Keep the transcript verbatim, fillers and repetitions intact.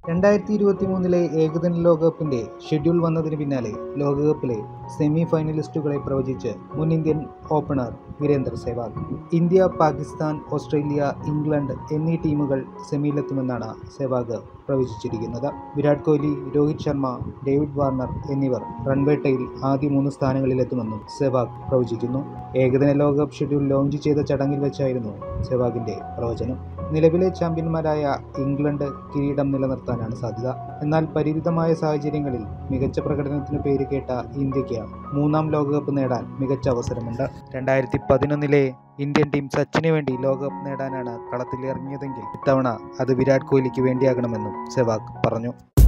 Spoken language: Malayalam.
രണ്ടായിരത്തി ഇരുപത്തി മൂന്നിലെ ഏകദിന ലോകകപ്പിന്റെ ഷെഡ്യൂൾ വന്നതിന് പിന്നാലെ ലോകകപ്പിലെ സെമി ഫൈനലിസ്റ്റുകളെ പ്രവചിച്ച് മുൻ Indian opener Virender Sehwag. India, Pakistan, Australia, England എന്നീ ടീമുകൾ സെമിയിലെത്തുമെന്നാണ് സെഹ്വാഗ് പ്രവചിച്ചിരിക്കുന്നത്. വിരാട് കോഹ്ലി, രോഹിത് ശർമ്മ, ഡേവിഡ് വാർണർ എന്നിവർ റൺവേട്ടയിൽ ആദ്യ മൂന്ന് സ്ഥാനങ്ങളിലെത്തുമെന്നും സെഹ്വാഗ് പ്രവചിക്കുന്നു. ഏകദിന ലോകകപ്പ് ഷെഡ്യൂൾ ലോഞ്ച് ചെയ്ത ചടങ്ങിൽ വെച്ചായിരുന്നു സെഹ്വാഗിന്റെ പ്രവചനം. നിലവിലെ ചാമ്പ്യന്മാരായ ഇംഗ്ലണ്ട് കിരീടം നിലനിർത്താനാണ് സാധ്യത. എന്നാൽ പരിമിതമായ സാഹചര്യങ്ങളിൽ മികച്ച പ്രകടനത്തിന് പേര് കേട്ട ഇന്ത്യക്ക് മൂന്നാം ലോകകപ്പ് നേടാൻ മികച്ച അവസരമുണ്ട്. രണ്ടായിരത്തി പതിനൊന്നിലെ ഇന്ത്യൻ ടീം സച്ചിന് വേണ്ടി ലോകകപ്പ് നേടാനാണ് കളത്തിലിറങ്ങിയതെങ്കിൽ ഇത്തവണ അത് വിരാട് കോഹ്ലിക്ക് വേണ്ടിയാകണമെന്നും സെഹ്വാഗ് പറഞ്ഞു.